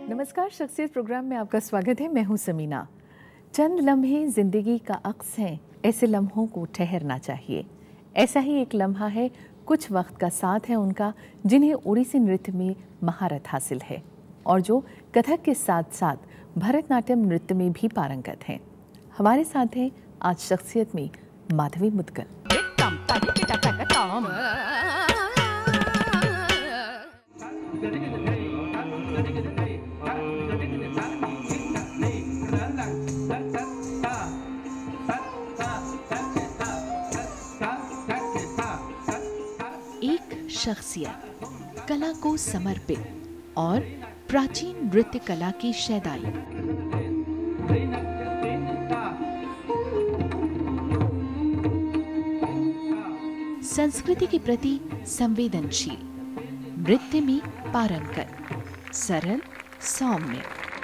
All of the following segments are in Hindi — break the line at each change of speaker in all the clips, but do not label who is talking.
नमस्कार, शख्सियत प्रोग्राम में आपका स्वागत है। मैं हूं समीना। चंद लम्हे ज़िंदगी का अक्स हैं, ऐसे लम्हों को ठहरना चाहिए। ऐसा ही एक लम्हा है, कुछ वक्त का साथ है उनका, जिन्हें ओडिसी नृत्य में महारत हासिल है और जो कथक के साथ साथ भरतनाट्यम नृत्य में भी पारंगत हैं। हमारे साथ हैं आज शख्सियत में माधवी मुद्गल।
एक शख्सियत, कला को समर्पित और प्राचीन नृत्य कला की शैदाई। संस्कृति के प्रति संवेदनशील, नृत्य में पारंगत, सरल, सौम्य।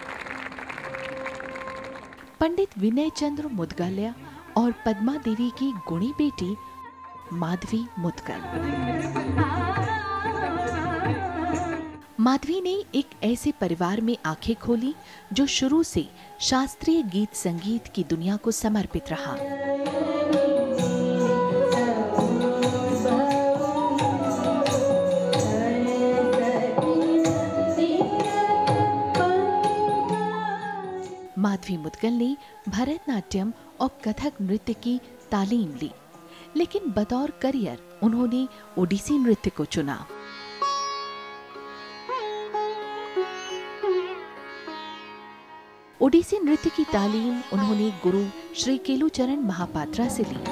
पंडित विनय चंद्र मुद्गल्या और पद्मा देवी की गुणी बेटी माधवी मुद्गल। माधवी ने एक ऐसे परिवार में आंखें खोली जो शुरू से शास्त्रीय गीत संगीत की दुनिया को समर्पित रहा। माधवी मुद्गल ने भरतनाट्यम और कथक नृत्य की तालीम ली, लेकिन बतौर करियर उन्होंने ओडिसी नृत्य को चुना। ओडिसी नृत्य की तालीम उन्होंने गुरु श्री केलुचरण महापात्रा से ली।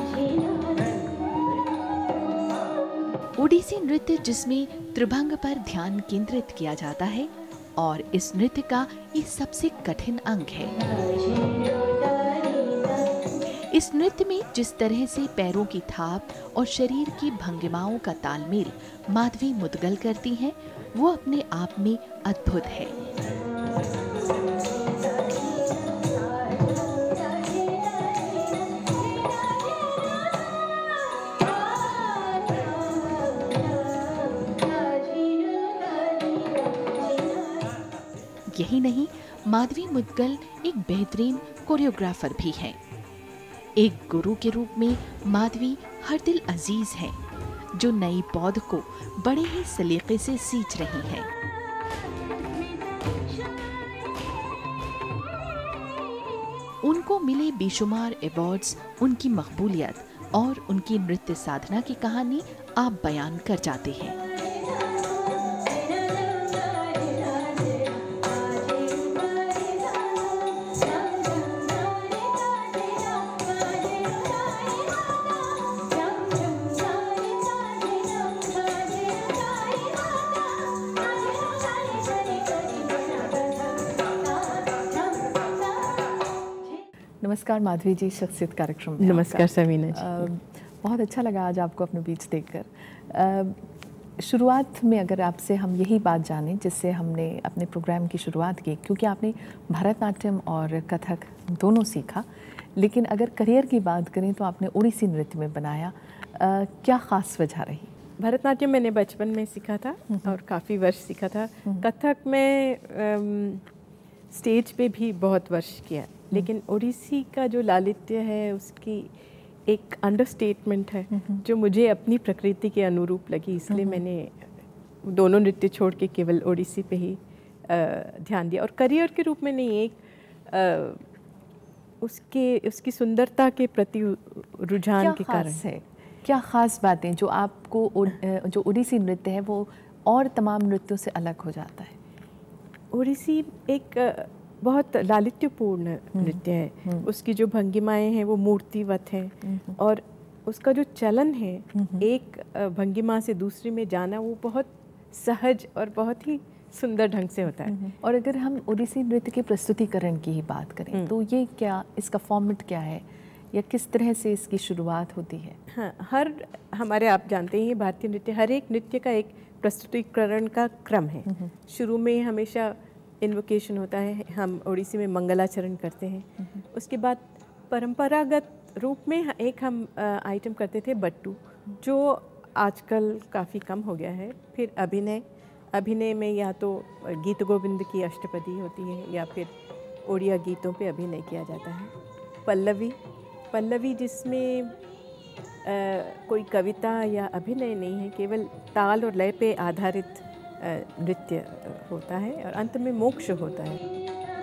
ओडिसी नृत्य जिसमें त्रिभंग पर ध्यान केंद्रित किया जाता है और इस नृत्य का ये सबसे कठिन अंग है। इस नृत्य में जिस तरह से पैरों की थाप और शरीर की भंगिमाओं का तालमेल माधवी मुद्गल करती हैं, वो अपने आप में अद्भुत है। यही नहीं, माधवी मुद्गल एक बेहतरीन कोरियोग्राफर भी हैं। एक गुरु के रूप में माधवी हर दिल अजीज है, जो नई पौध को बड़े ही सलीके से सींच रही है। उनको मिले बेशुमार अवार्ड्स, उनकी मकबूलियत और उनकी नृत्य साधना की कहानी आप बयान कर जाते हैं।
नमस्कार माधवी जी, शख्सियत कार्यक्रम में
नमस्कार समीना जी।
बहुत अच्छा लगा आज आपको अपने बीच देखकर। शुरुआत में अगर आपसे हम यही बात जानें जिससे हमने अपने प्रोग्राम की शुरुआत की, क्योंकि आपने भरतनाट्यम और कथक दोनों सीखा, लेकिन अगर करियर की बात करें तो आपने ओडिसी नृत्य में बनाया। क्या ख़ास वजह रही?
भरतनाट्यम मैंने बचपन में सीखा था और काफ़ी वर्ष सीखा था। कथक में स्टेज पे भी बहुत वर्ष किया, लेकिन ओडिसी का जो लालित्य है उसकी एक अंडरस्टेटमेंट है जो मुझे अपनी प्रकृति के अनुरूप लगी, इसलिए मैंने दोनों नृत्य छोड़ के केवल ओडिसी पे ही ध्यान दिया। और करियर के रूप में नहीं, एक उसकी सुंदरता के प्रति रुझान के कारण
है। क्या ख़ास बातें जो आपको जो ओडिसी नृत्य है वो और तमाम नृत्यों से अलग हो जाता है?
ओडिसी एक बहुत लालित्यपूर्ण नृत्य है। उसकी जो भंगिमाएं हैं वो मूर्तिवत हैं और उसका जो चलन है एक भंगिमा से दूसरी में जाना, वो बहुत सहज और बहुत ही सुंदर ढंग से होता है।
और अगर हम ओडिसी नृत्य के प्रस्तुतिकरण की ही बात करें तो ये क्या, इसका फॉर्मेट क्या है या किस तरह से इसकी शुरुआत होती है?
हाँ, हमारे आप जानते हैं भारतीय नृत्य, हर एक नृत्य का एक प्रस्तुतिकरण का क्रम है। शुरू में हमेशा इन्वोकेशन होता है, हम ओडिसी में मंगलाचरण करते हैं। उसके बाद परंपरागत रूप में एक हम आइटम करते थे बट्टू, जो आजकल काफ़ी कम हो गया है। फिर अभिनय, अभिनय में या तो गीत गोविंद की अष्टपदी होती है या फिर ओडिया गीतों पे अभिनय किया जाता है। पल्लवी जिसमें कोई कविता या अभिनय नहीं है, केवल ताल और लय पे आधारित नृत्य होता है और अंत में मोक्ष होता है।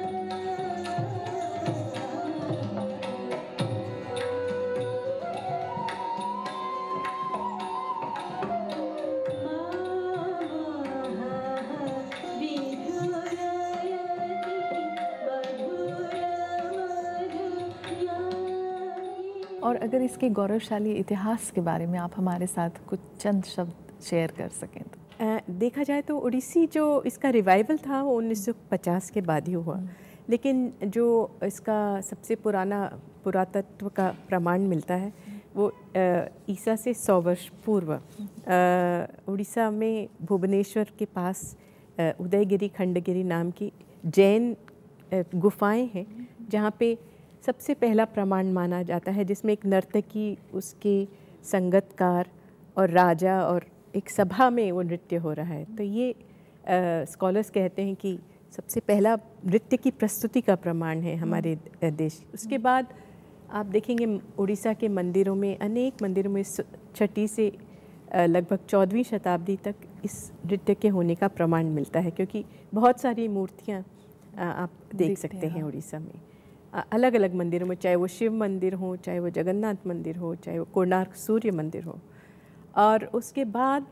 और अगर इसके गौरवशाली इतिहास के बारे में आप हमारे साथ कुछ चंद शब्द शेयर कर सकें तो।
देखा जाए तो ओडिसी जो इसका रिवाइवल था वो 1950 के बाद ही हुआ, लेकिन जो इसका सबसे पुराना पुरातत्व का प्रमाण मिलता है वो ईसा से 100 वर्ष पूर्व उड़ीसा में भुवनेश्वर के पास उदयगिरी खंडगिरी नाम की जैन गुफाएं हैं, जहाँ पे सबसे पहला प्रमाण माना जाता है, जिसमें एक नर्तकी, उसके संगतकार और राजा और एक सभा में वो नृत्य हो रहा है। तो ये स्कॉलर्स कहते हैं कि सबसे पहला नृत्य की प्रस्तुति का प्रमाण है हमारे देश। उसके बाद आप देखेंगे उड़ीसा के मंदिरों में, अनेक मंदिरों में 6वीं से लगभग 14वीं शताब्दी तक इस नृत्य के होने का प्रमाण मिलता है, क्योंकि बहुत सारी मूर्तियाँ आप देख सकते हैं उड़ीसा में अलग अलग मंदिरों में, चाहे वो शिव मंदिर हो, चाहे वो जगन्नाथ मंदिर हो, चाहे वो कोणार्क सूर्य मंदिर हो। और उसके बाद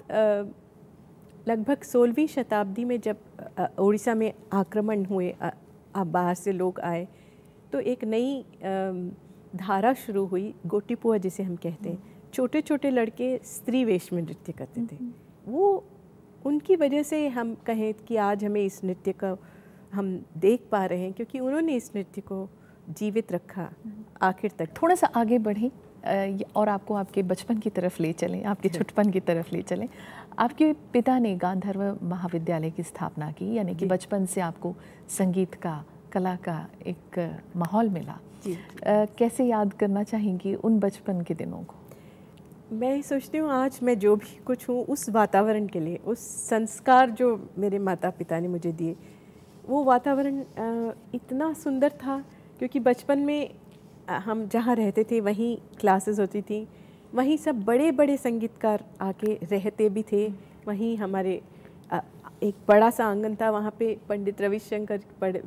लगभग 16वीं शताब्दी में जब उड़ीसा में आक्रमण हुए, बाहर से लोग आए, तो एक नई धारा शुरू हुई, गोटीपुआ जिसे हम कहते हैं। छोटे छोटे लड़के स्त्री वेश में नृत्य करते थे। वो उनकी वजह से हम कहें कि आज हमें इस नृत्य का हम देख पा रहे हैं, क्योंकि उन्होंने इस नृत्य को जीवित रखा आखिर तक।
थोड़ा सा आगे बढ़ें और आपको आपके बचपन की तरफ ले चलें, आपके छुटपन की तरफ ले चलें। आपके पिता ने गांधर्व महाविद्यालय की स्थापना की, यानी कि बचपन से आपको संगीत का, कला का एक माहौल मिला। कैसे याद करना चाहेंगी उन बचपन के दिनों को?
मैं सोचती हूँ आज मैं जो भी कुछ हूँ उस वातावरण के लिए, उस संस्कार जो मेरे माता पिता ने मुझे दिए, वो वातावरण इतना सुंदर था, क्योंकि बचपन में हम जहाँ रहते थे वहीं क्लासेस होती थी, वहीं सब बड़े बड़े संगीतकार आके रहते भी थे। वहीं हमारे एक बड़ा सा आंगन था, वहाँ पे पंडित रविशंकर,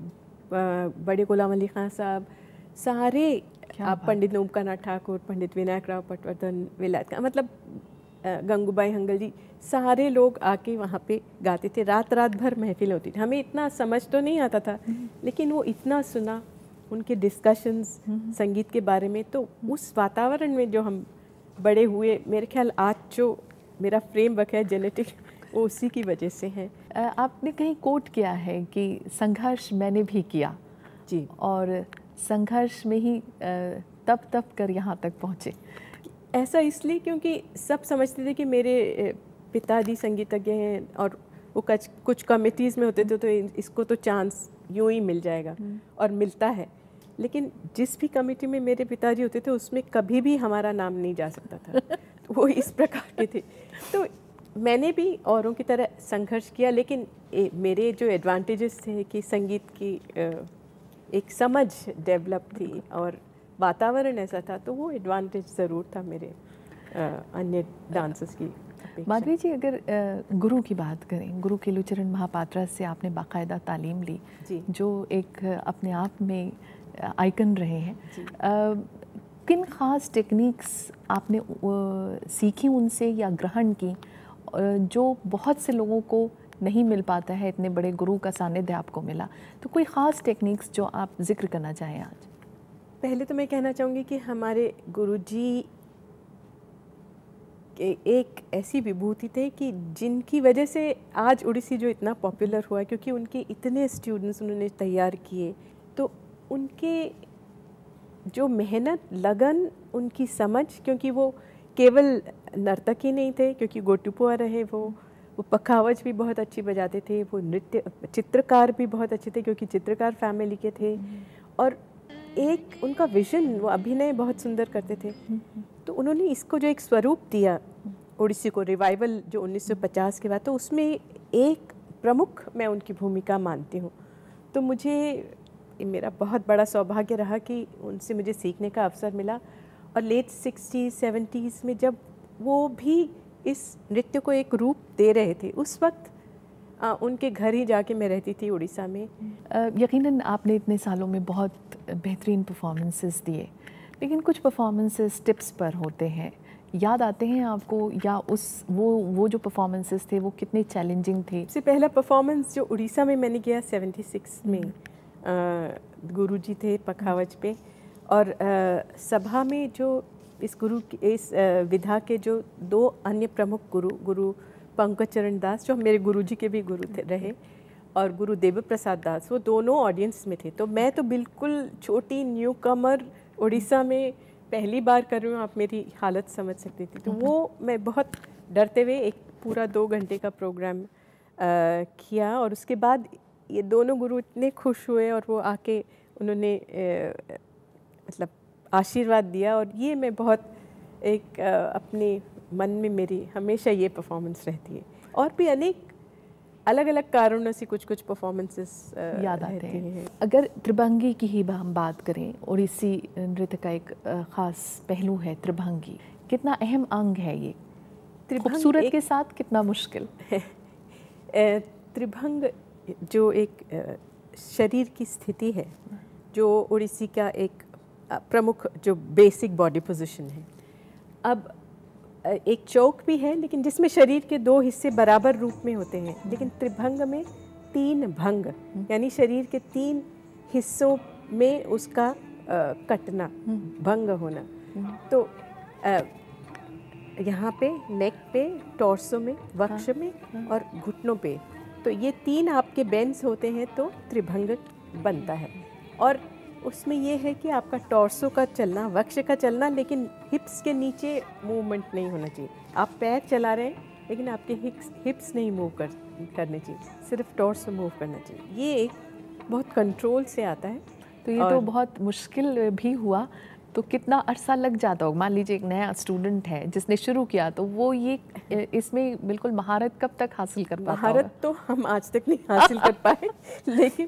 बड़े गुलाम अली खान साहब, सारे पंडित नूबकानाथ ठाकुर, पंडित विनायक राव पटवर्धन, विलायत का मतलब गंगूबाई हंगल जी, सारे लोग आके वहाँ पे गाते थे। रात रात भर महफिल होती थी। हमें इतना समझ तो नहीं आता था, लेकिन वो इतना सुना, उनके डिस्कशंस संगीत के बारे में। तो उस वातावरण में जो हम बड़े हुए, मेरे ख्याल आज जो मेरा फ्रेमवर्क है जेनेटिक, वो उसी की वजह से है।
आपने कहीं कोट किया है कि संघर्ष मैंने भी किया
जी, और
संघर्ष में ही तप कर यहाँ तक पहुँचे।
ऐसा इसलिए क्योंकि सब समझते थे कि मेरे पिताजी संगीतज्ञ हैं और वो कुछ कमिटीज़ में होते थे, तो इसको तो चांस यूँ ही मिल जाएगा, और मिलता है। लेकिन जिस भी कमेटी में मेरे पिताजी होते थे उसमें कभी भी हमारा नाम नहीं जा सकता था। तो वो इस प्रकार के थे। तो मैंने भी औरों की तरह संघर्ष किया, लेकिन मेरे जो एडवांटेजेस थे कि संगीत की एक समझ डेवलप थी और वातावरण ऐसा था, तो वो एडवांटेज ज़रूर था मेरे अन्य डांसर्स की।
माधवी जी, अगर गुरु की बात करें, गुरु केलुचरण महापात्रा से आपने बाकायदा तालीम ली, जो एक अपने आप में आइकन रहे हैं। किन ख़ास टेक्निक्स आपने सीखी उनसे या ग्रहण की, जो बहुत से लोगों को नहीं मिल पाता है? इतने बड़े गुरु का सानिध्य आपको मिला, तो कोई ख़ास टेक्निक्स जो आप जिक्र करना चाहें आज?
पहले तो मैं कहना चाहूँगी कि हमारे गुरुजी एक ऐसी विभूति थे कि जिनकी वजह से आज ओडिसी जो इतना पॉपुलर हुआ, क्योंकि उनके इतने स्टूडेंट्स उन्होंने तैयार किए। तो उनके जो मेहनत, लगन, उनकी समझ, क्योंकि वो केवल नर्तक ही नहीं थे, क्योंकि गोटीपुआ रहे, वो पखावज भी बहुत अच्छी बजाते थे, वो नृत्य चित्रकार भी बहुत अच्छे थे, क्योंकि चित्रकार फैमिली के थे, और एक उनका विजन, वो अभिनय बहुत सुंदर करते थे। तो उन्होंने इसको जो एक स्वरूप दिया ओडिसी को, रिवाइवल जो 1950 के बाद, तो उसमें एक प्रमुख मैं उनकी भूमिका मानती हूँ। तो मुझे मेरा बहुत बड़ा सौभाग्य रहा कि उनसे मुझे सीखने का अवसर मिला। और लेट 60s 70s में जब वो भी इस नृत्य को एक रूप दे रहे थे, उस वक्त उनके घर ही जाके मैं रहती थी उड़ीसा में।
यकीनन आपने इतने सालों में बहुत बेहतरीन परफॉर्मेंसेस दिए, लेकिन कुछ परफॉर्मेंसेस टिप्स पर होते हैं, याद आते हैं आपको, या वो जो परफॉर्मेंसेस थे वो कितने चैलेंजिंग थे?
सबसे पहला परफॉर्मेंस जो उड़ीसा में मैंने किया 76 में, गुरुजी थे पखावज पे, और सभा में जो इस विधा के जो दो अन्य प्रमुख गुरु पंकज चरण दास, जो मेरे गुरुजी के भी गुरु थे रहे, और गुरु देव प्रसाद दास, वो दोनों ऑडियंस में थे। तो मैं तो बिल्कुल छोटी न्यू कमर उड़ीसा में पहली बार कर रही हूँ, आप मेरी हालत समझ सकती थी। तो वो मैं बहुत डरते हुए एक पूरा 2 घंटे का प्रोग्राम किया, और उसके बाद ये दोनों गुरु इतने खुश हुए और वो आके उन्होंने मतलब आशीर्वाद दिया। और ये मैं बहुत एक अपने मन में मेरी हमेशा ये परफॉर्मेंस रहती है। और भी अनेक अलग अलग कारणों से कुछ परफॉर्मेंसेस
याद आते हैं। अगर त्रिभंगी की ही हम बात करें, ओडिसी नृत्य का एक ख़ास पहलू है त्रिभंगी। कितना अहम अंग है ये, खूबसूरत के साथ कितना मुश्किल?
त्रिभंग जो एक शरीर की स्थिति है, जो ओडिसी का एक प्रमुख जो बेसिक बॉडी पोजीशन है। अब एक चौक भी है, लेकिन जिसमें शरीर के 2 हिस्से बराबर रूप में होते हैं, लेकिन त्रिभंग में 3 भंग, यानी शरीर के 3 हिस्सों में उसका कटना, भंग होना। तो यहाँ पे नेक पे, टॉर्सो में, वक्ष में और घुटनों पे, तो ये 3 आपके बेंस होते हैं तो त्रिभंग बनता है। और उसमें ये है कि आपका टॉर्सो का चलना, वक्ष का चलना, लेकिन हिप्स के नीचे मूवमेंट नहीं होना चाहिए। आप पैर चला रहे हैं लेकिन आपके हिप्स नहीं मूव करने चाहिए, सिर्फ टॉर्सो मूव करना चाहिए। ये एक बहुत कंट्रोल से आता है।
तो ये तो बहुत मुश्किल भी हुआ। तो कितना अरसा लग जाता होगा? मान लीजिए एक नया स्टूडेंट है जिसने शुरू किया, तो वो ये इसमें बिल्कुल महारत कब तक हासिल कर पाता?
महारत तो हम आज तक नहीं हासिल कर पाए, लेकिन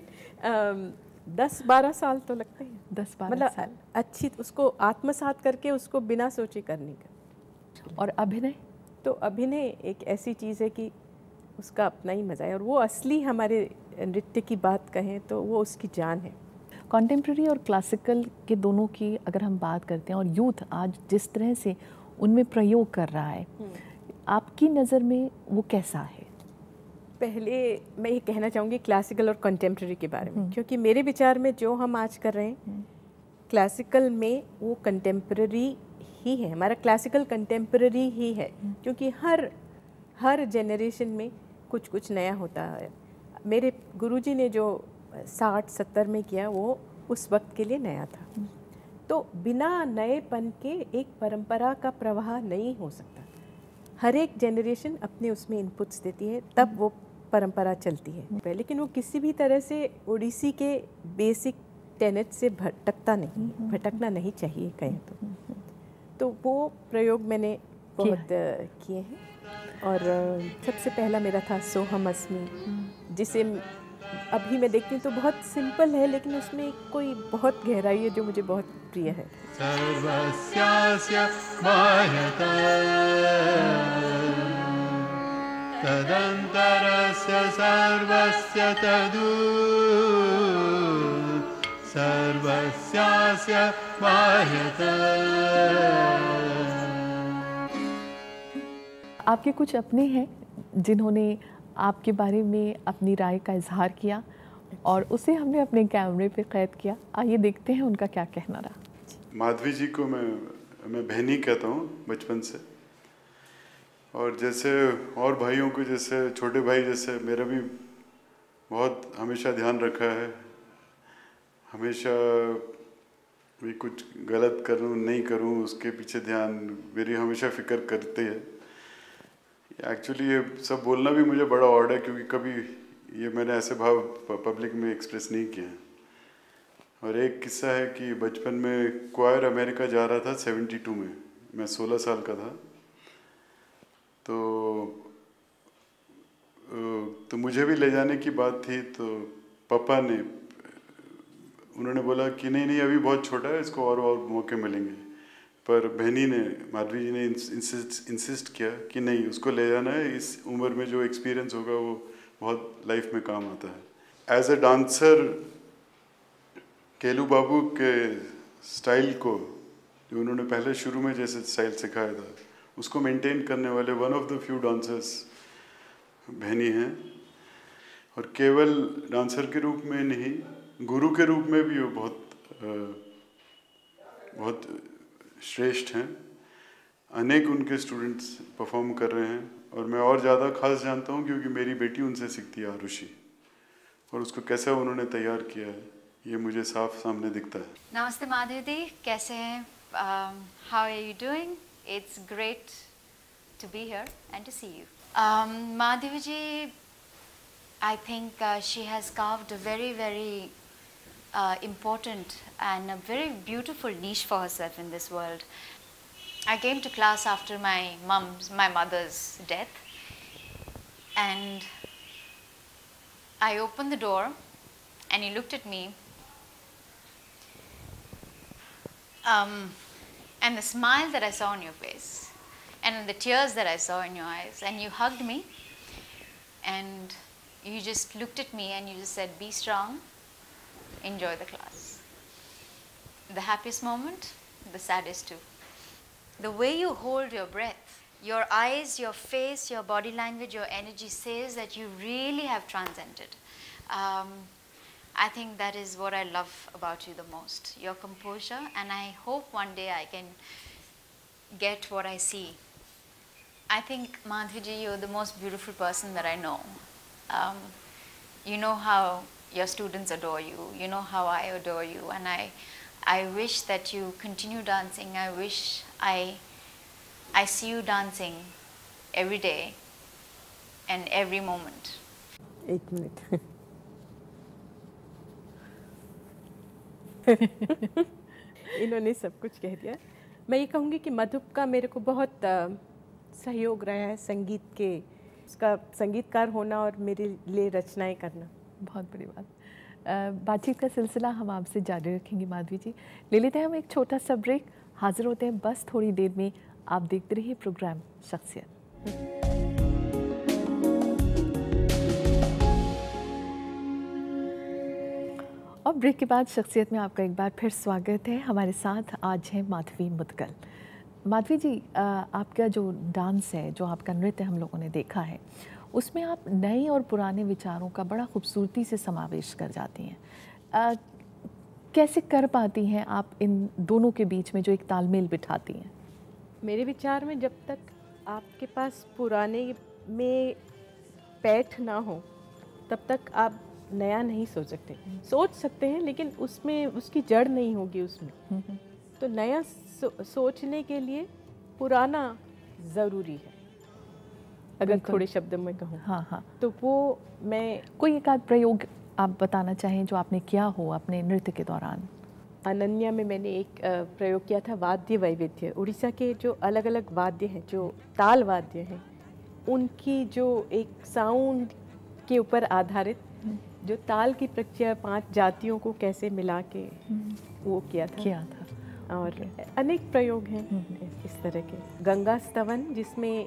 10-12 साल तो लगते हैं।
10-12 साल
अच्छी उसको आत्मसात करके उसको बिना सोचे करने का।
और अभिनय?
तो अभिनय एक ऐसी चीज़ है कि उसका अपना ही मज़ा है, और वो असली हमारे नृत्य की बात कहें तो वो उसकी जान है।
कॉन्टेम्प्रेरी और क्लासिकल के दोनों की अगर हम बात करते हैं, और यूथ आज जिस तरह से उनमें प्रयोग कर रहा है, आपकी नज़र में वो कैसा है?
पहले मैं ये कहना चाहूँगी क्लासिकल और कंटेम्प्रेरी के बारे में, क्योंकि मेरे विचार में जो हम आज कर रहे हैं क्लासिकल में वो कंटेम्प्रेरी ही है, हमारा क्लासिकल कंटेम्प्रेरी ही है, क्योंकि हर जनरेशन में कुछ नया होता है। मेरे गुरुजी ने जो 60-70 में किया वो उस वक्त के लिए नया था। तो बिना नएपन के एक परंपरा का प्रवाह नहीं हो सकता। हर एक जनरेशन अपने उसमें इनपुट्स देती है, तब वो परंपरा चलती है। लेकिन वो किसी भी तरह से ओडिसी के बेसिक टेनेट से भटकना नहीं चाहिए कहें तो वो प्रयोग मैंने बहुत किए हैं। और सबसे पहला मेरा था सोहम अस्मि, जिसे अभी मैं देखती हूँ तो बहुत सिंपल है, लेकिन उसमें कोई बहुत गहराई है जो मुझे बहुत प्रिय है। सर्वस्यास्य मायता
तदंतरस्य सर्वस्य तदु सर्वस्यास्य मायता।
आपके कुछ अपने हैं जिन्होंने आपके बारे में अपनी राय का इजहार किया और उसे हमने अपने कैमरे पे कैद किया। आइए देखते हैं उनका क्या कहना रहा।
माधवी जी को मैं बहनी कहता हूँ बचपन से, और जैसे और भाइयों को, जैसे छोटे भाई जैसे मेरा भी बहुत हमेशा ध्यान रखा है, हमेशा भी कुछ गलत करूँ नहीं करूँ उसके पीछे ध्यान मेरी हमेशा फिक्र करते हैं। एक्चुअली ये सब बोलना भी मुझे बड़ा ऑड है, क्योंकि कभी ये मैंने ऐसे भाव पब्लिक में एक्सप्रेस नहीं किए हैं। और एक किस्सा है कि बचपन में क्वायर अमेरिका जा रहा था 72 में, मैं 16 साल का था। तो तो मुझे भी ले जाने की बात थी, तो पापा ने उन्होंने बोला कि नहीं नहीं अभी बहुत छोटा है, इसको और मौके मिलेंगे। पर बहनी ने, माधवी जी ने इंसिस्ट किया कि नहीं, उसको ले जाना है, इस उम्र में जो एक्सपीरियंस होगा वो बहुत लाइफ में काम आता है। एज ए डांसर केलू बाबू के स्टाइल को, जो उन्होंने पहले शुरू में जैसे स्टाइल सिखाया था, उसको मेंटेन करने वाले one of the few dancers बहनी हैं। और केवल डांसर के रूप में नहीं, गुरु के रूप में भी वो बहुत श्रेष्ठ हैं। अनेक उनके स्टूडेंट्स परफॉर्म कर रहे हैं, और मैं और ज़्यादा खास जानता हूँ क्योंकि मेरी बेटी उनसे सीखती है, आरुषि, और उसको कैसे उन्होंने तैयार किया है ये मुझे साफ सामने दिखता है।
नमस्ते माधवी दी, कैसे हैं? How are you doing? It's great to be here and to see you. Madhavi ji, I think she has carved a very, very important and a very beautiful niche for herself in this world. I came to class after my mother's death, and I opened the door and he looked at me, and the smile that I saw on your face and the tears that I saw in your eyes, and you hugged me and you just looked at me and you just said, be strong, enjoy the class. The happiest moment, the saddest too. The way you hold your breath, your eyes, your face, your body language, your energy says that you really have transcended. I think that is what I love about you the most, your composure, and I hope one day I can get what I see. I think, Madhvi ji, you're the most beautiful person that I know. You know how your students adore you, you know how I adore you, and I wish that you continue dancing. I wish I see you dancing every day and every moment.
एक मिनट। इन्होंने सब कुछ कह दिया। मैं ये कहूँगी कि मधुप का मेरे को बहुत सहयोग रहा है संगीत के, उसका संगीतकार होना और मेरे लिए रचनाएं करना।
बहुत बड़ी बात। बातचीत का सिलसिला हम आपसे जारी रखेंगे माधवी जी। ले लेते हैं हम एक छोटा सा ब्रेक, हाजिर होते हैं बस थोड़ी देर में। आप देखते रहिए प्रोग्राम शख्सियत। और ब्रेक के बाद शख्सियत में आपका एक बार फिर स्वागत है। हमारे साथ आज है माधवी मुदगल। माधवी जी, आपका जो डांस है, जो आपका नृत्य हम लोगों ने देखा है, उसमें आप नए और पुराने विचारों का बड़ा खूबसूरती से समावेश कर जाती हैं। कैसे कर पाती हैं आप इन दोनों के बीच में जो एक तालमेल बिठाती हैं?
मेरे विचार में जब तक आपके पास पुराने में पैठ ना हो तब तक आप नया नहीं सोच सकते। सोच सकते हैं लेकिन उसमें उसकी जड़ नहीं होगी उसमें। तो नया सोचने के लिए पुराना ज़रूरी है, अगर थोड़े शब्दों में कहूँ।
हाँ।
तो वो मैं
कोई एक आध प्रयोग आप बताना चाहें जो आपने किया हो अपने नृत्य के दौरान?
अनन्या में मैंने एक प्रयोग किया था, वाद्य वैविध्य। उड़ीसा के जो अलग अलग वाद्य हैं, जो ताल वाद्य हैं, उनकी जो एक साउंड के ऊपर आधारित जो ताल की प्रक्रिया 5 जातियों को कैसे मिला के वो किया था। और अनेक प्रयोग हैं इस तरह के। गंगा स्तवन, जिसमें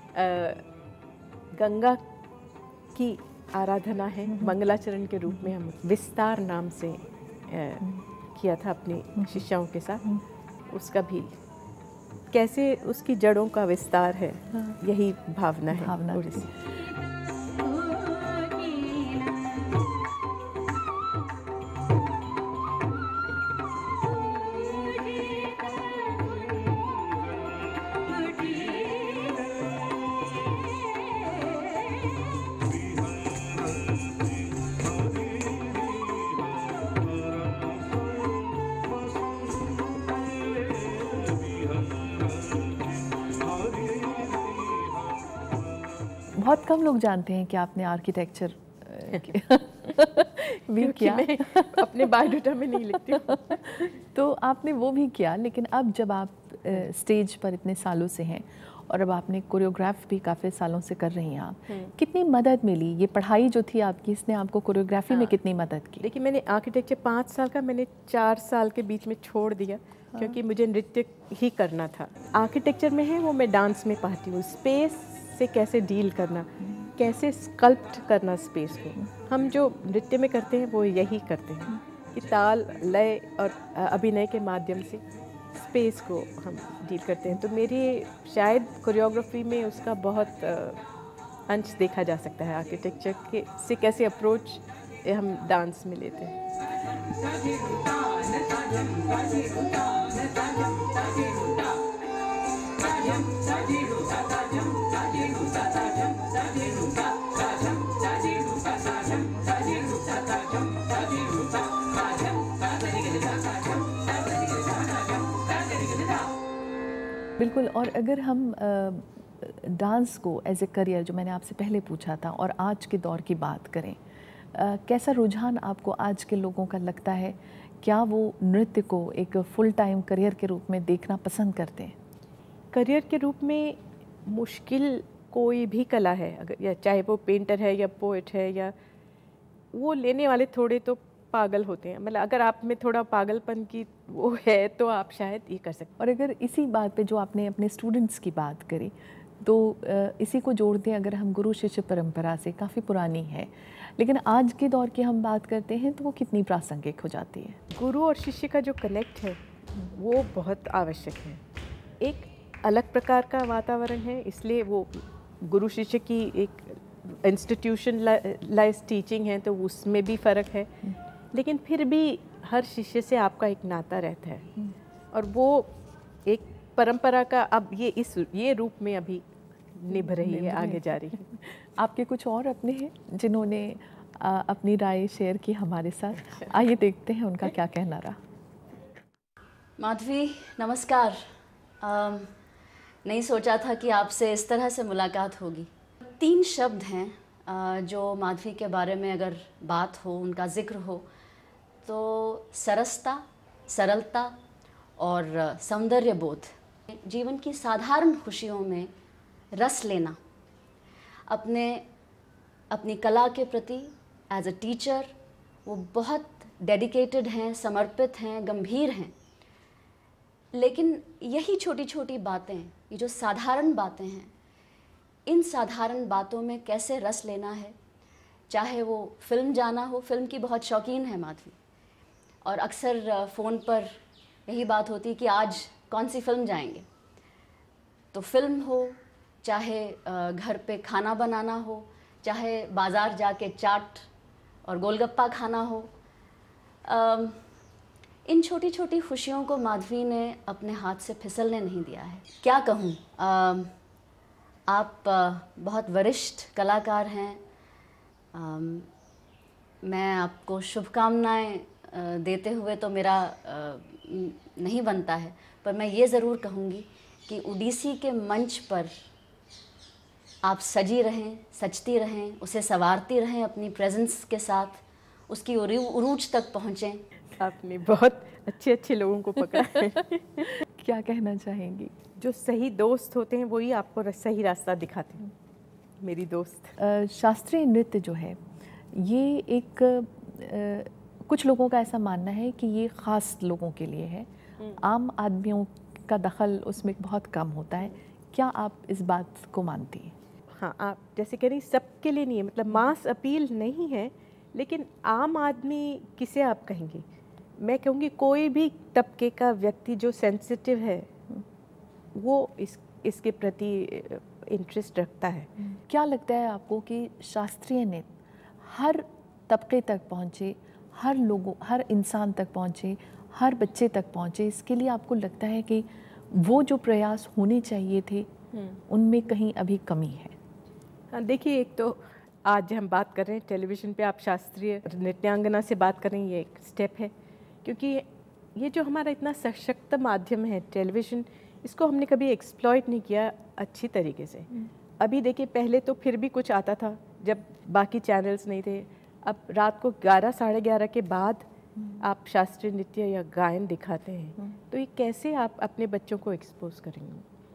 गंगा की आराधना है मंगलाचरण के रूप में, हम विस्तार नाम से किया था अपने शिष्यों के साथ। उसका भी कैसे उसकी जड़ों का विस्तार है, यही भावना है उड़ीसा।
बहुत कम लोग जानते हैं कि आपने आर्किटेक्चर भी किया।
मैं अपने बायोडाटा में नहीं लिखती हूँ।
तो आपने वो भी किया, लेकिन अब जब आप स्टेज पर इतने सालों से हैं और अब आपने कोरियोग्राफ भी काफ़ी सालों से कर रही हैं आप, कितनी मदद मिली? ये पढ़ाई जो थी आपकी, इसने आपको कोरियोग्राफी में कितनी मदद की?
देखिए, मैंने आर्किटेक्चर 5 साल का मैंने 4 साल के बीच में छोड़ दिया क्योंकि मुझे नृत्य ही करना था। आर्किटेक्चर में है वो मैं डांस में पाती हूँ, स्पेस से कैसे डील करना, कैसे स्कल्प्ट करना स्पेस को। हम जो नृत्य में करते हैं वो यही करते हैं कि ताल, लय और अभिनय के माध्यम से स्पेस को हम डील करते हैं। तो मेरी शायद कोरियोग्राफी में उसका बहुत अंश देखा जा सकता है, आर्किटेक्चर के से कैसे अप्रोच हम डांस में लेते हैं।
बिल्कुल। और अगर हम डांस को एज ए करियर, जो मैंने आपसे पहले पूछा था, और आज के दौर की बात करें, कैसा रुझान आपको आज के लोगों का लगता है? क्या वो नृत्य को एक फुल टाइम करियर के रूप में देखना पसंद करते हैं?
करियर के रूप में मुश्किल कोई भी कला है, अगर या चाहे वो पेंटर है या पोएट है, या वो लेने वाले थोड़े तो पागल होते हैं। मतलब अगर आप में थोड़ा पागलपन की वो है तो आप शायद ये कर सकते हैं।
और अगर इसी बात पे जो आपने अपने स्टूडेंट्स की बात करी, तो इसी को जोड़ दें, अगर हम गुरु शिष्य परंपरा से काफ़ी पुरानी है, लेकिन आज के दौर की हम बात करते हैं तो वो कितनी प्रासंगिक हो जाती है?
गुरु और शिष्य का जो कनेक्ट है वो बहुत आवश्यक है। एक अलग प्रकार का वातावरण है, इसलिए वो गुरु शिष्य की एक इंस्टीट्यूशनलाइज्ड टीचिंग है तो उसमें भी फ़र्क है, लेकिन फिर भी हर शिष्य से आपका एक नाता रहता है और वो एक परंपरा का अब ये रूप में अभी निभ रही है, आगे जा रही है।
आपके कुछ और अपने हैं जिन्होंने अपनी राय शेयर की हमारे साथ? आइए देखते हैं उनका क्या कहना रहा।
माधवी नमस्कार। नहीं सोचा था कि आपसे इस तरह से मुलाकात होगी। 3 शब्द हैं जो माधवी के बारे में अगर बात हो, उनका जिक्र हो, तो सरसता, सरलता और सौंदर्य बोध। जीवन की साधारण खुशियों में रस लेना, अपनी कला के प्रति एज अ टीचर वो बहुत डेडिकेटेड हैं, समर्पित हैं, गंभीर हैं। लेकिन यही छोटी छोटी बातें, ये जो साधारण बातें हैं, इन साधारण बातों में कैसे रस लेना है। चाहे वो फिल्म जाना हो, फिल्म की बहुत शौकीन है माधवी, और अक्सर फ़ोन पर यही बात होती कि आज कौन सी फिल्म जाएंगे। तो फिल्म हो, चाहे घर पे खाना बनाना हो, चाहे बाज़ार जाके चाट और गोलगप्पा खाना हो, इन छोटी छोटी खुशियों को माधवी ने अपने हाथ से फिसलने नहीं दिया है। क्या कहूँ, आप बहुत वरिष्ठ कलाकार हैं। मैं आपको शुभकामनाएं देते हुए तो मेरा नहीं बनता है, पर मैं ये ज़रूर कहूँगी कि ओडिसी के मंच पर आप सजी रहें, सजती रहें, उसे संवारती रहें अपनी प्रेजेंस के साथ, उसकी उरूज तक पहुँचें।
आपने बहुत अच्छे लोगों को पकड़ा है।
क्या कहना चाहेंगी?
जो सही दोस्त होते हैं वही आपको सही रास्ता दिखाते हैं। मेरी दोस्त।
शास्त्रीय नृत्य जो है ये एक कुछ लोगों का ऐसा मानना है कि ये ख़ास लोगों के लिए है, आम आदमियों का दखल उसमें बहुत कम होता है। क्या आप इस बात को मानती हैं?
हाँ, आप जैसे कह रही, सबके लिए नहीं है, मतलब मास अपील नहीं है, लेकिन आम आदमी किसे आप कहेंगे? मैं कहूँगी कोई भी तबके का व्यक्ति जो सेंसिटिव है वो इसके प्रति इंटरेस्ट रखता है।
क्या लगता है आपको कि शास्त्रीय नृत्य हर तबके तक पहुँचे, हर इंसान तक पहुँचे, हर बच्चे तक पहुँचे? इसके लिए आपको लगता है कि वो जो प्रयास होने चाहिए थे उनमें कहीं अभी कमी है?
हाँ, देखिए, एक तो आज हम बात कर रहे हैं टेलीविज़न पे, आप शास्त्रीय नृत्यांगना से बात कर रहे हैं, ये एक स्टेप है, क्योंकि ये जो हमारा इतना सशक्त माध्यम है टेलीविज़न, इसको हमने कभी एक्सप्लॉइट नहीं किया अच्छी तरीके से। अभी देखिए, पहले तो फिर भी कुछ आता था जब बाकी चैनल्स नहीं थे। अब रात को 11 साढ़े 11 के बाद आप शास्त्रीय नृत्य या गायन दिखाते हैं, तो ये कैसे आप अपने बच्चों को एक्सपोज करेंगे?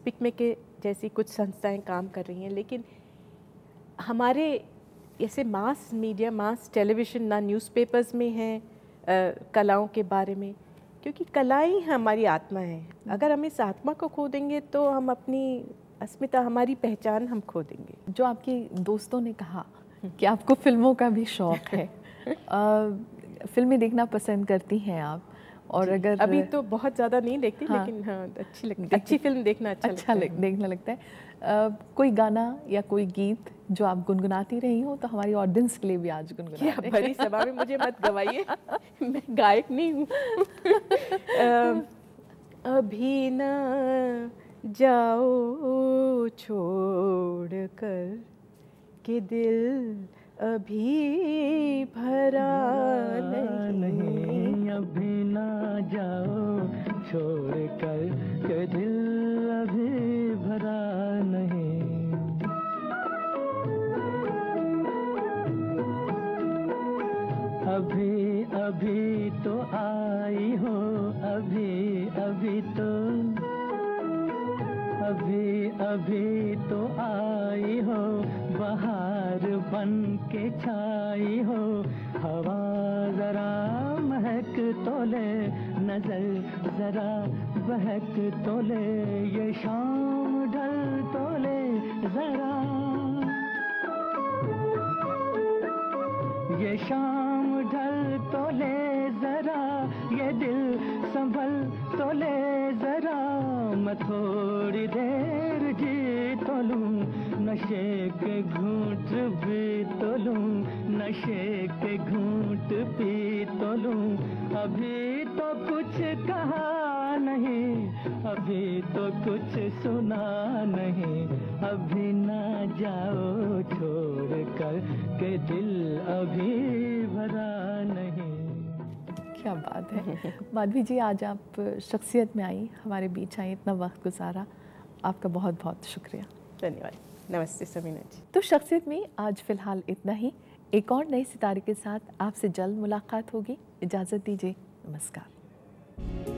पिकमे के जैसी कुछ संस्थाएं काम कर रही हैं, लेकिन हमारे ऐसे मास मीडिया, मास टेलीविज़न ना न्यूज़पेपर्स में है कलाओं के बारे में, क्योंकि कलाएं ही हमारी आत्मा है। अगर हम इस आत्मा को खो देंगे तो हम अपनी अस्मिता, हमारी पहचान हम खो देंगे।
जो आपके दोस्तों ने कहा कि आपको फिल्मों का भी शौक है, फिल्में देखना पसंद करती हैं आप, और अगर
अभी तो बहुत ज़्यादा नहीं देखती,
हाँ,
लेकिन हाँ अच्छी लगती, अच्छी फिल्म देखना अच्छा
देखने लगता है। कोई गाना या कोई गीत जो आप गुनगुनाती रही हो, तो हमारी ऑडियंस के लिए भी आज गुनगुना दें।
भरी सभा में मुझे मत गवाइए, मैं गायक नहीं हूँ। अभी न जाओ छोड़ कर कि दिल अभी भरा नहीं,
अभी ना जाओ छोड़ कर के दिल अभी भरा नहीं। अभी अभी तो आई हो, अभी अभी तो, अभी अभी तो आई हो, बहार बन के छाई हो, हवा जरा महक तो ले, नजर जरा बहक तो ले, ये शाम ढल तो ले जरा, ये शाम ढल तो ले जरा, ये दिल संभल तो ले जरा, मैं थोड़ी देर जी तो लूं, नशे के घूंट भी तो लूं, नशे के घूंट पी तो लूं, अभी तो कुछ कहा नहीं, अभी तो कुछ सुना नहीं, अभी ना जाओ छोड़ कर के दिल अभी भरा नहीं।
क्या बात है माधवी जी, आज आप शख्सियत में आई, हमारे बीच आई, इतना वक्त गुजारा, आपका बहुत बहुत शुक्रिया।
धन्यवाद। नमस्ते समीना जी।
तो शख्सियत में आज फ़िलहाल इतना ही। एक और नए सितारे के साथ आपसे जल्द मुलाकात होगी। इजाज़त दीजिए, नमस्कार।